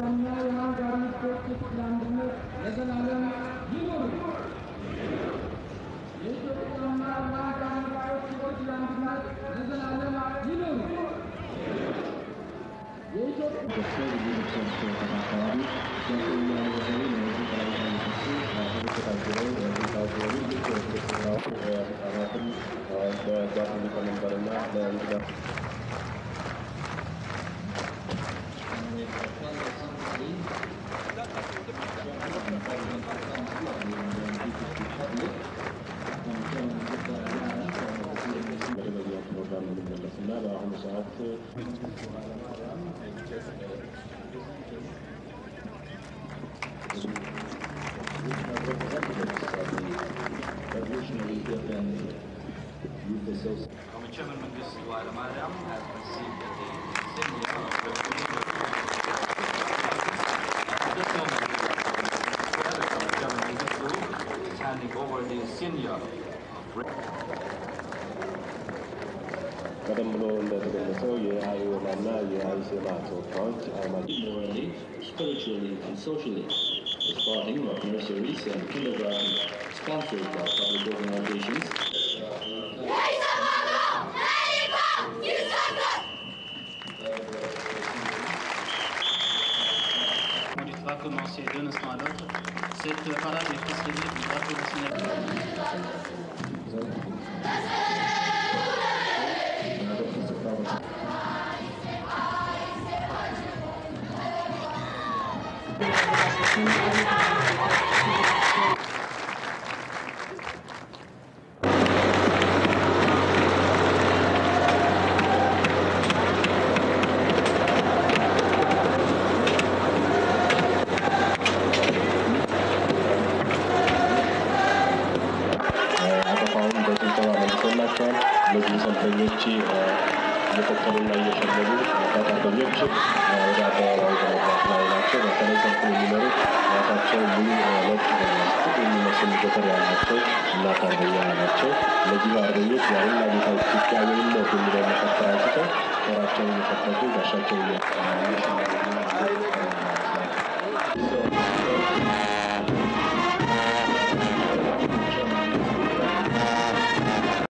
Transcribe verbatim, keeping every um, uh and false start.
Chairman Mengistu Haile Mariam has received the insignia of Revolution. At this moment, Chairman Mengistu is handing over the insignia of morally, spiritually, and socially. The spotting of nurseries and kindergarten sponsored by public organizations. va commencer d'un instant à l'autre. Cette parade est précédée du drapeau national. እነዚህ ሰልፈኞች እየፈጠሩና እየሸለሉ ታጣቂዎች ወደ አደባባይ በመግባት ላይ ናቸው። በተለይ ሰልፉን የሚመሩት ራሳቸው ሙሉ ነጭ የሚመስል ጆተር ያላቸው እናት አርበኛ ናቸው። እነዚህ አርበኞች ዛሬም ለጌታ ኢትዮጵያ ወይም ሞት የሚለው መፈክር አንስተው ጦራቸውን እየፈተቱ ጋሻቸውን እያቀናሉ